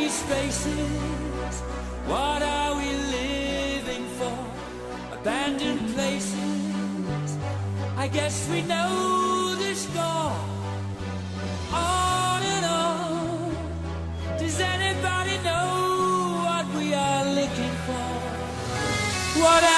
empty spaces. What are we living for? Abandoned places. I guess we know the score. On and on. Does anybody know what we are looking for? What